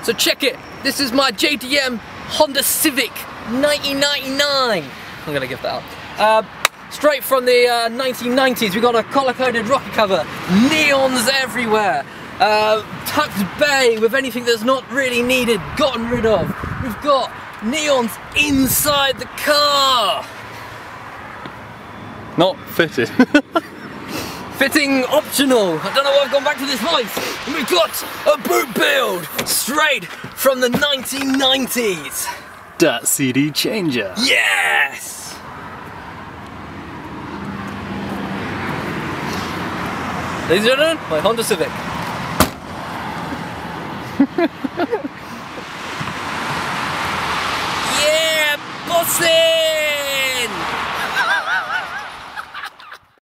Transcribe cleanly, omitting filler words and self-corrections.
So check it, this is my JDM Honda Civic 1999. I'm gonna give that up. Straight from the 1990s, we got a color-coded rocker cover, neons everywhere, tucked bay with anything that's not really needed, gotten rid of. We've got neons inside the car. Not fitted. Fitting optional. I don't know why I've gone back to this voice. And we've got a boot build straight from the 1990s. That CD changer. Yes! Ladies and gentlemen, my Honda Civic.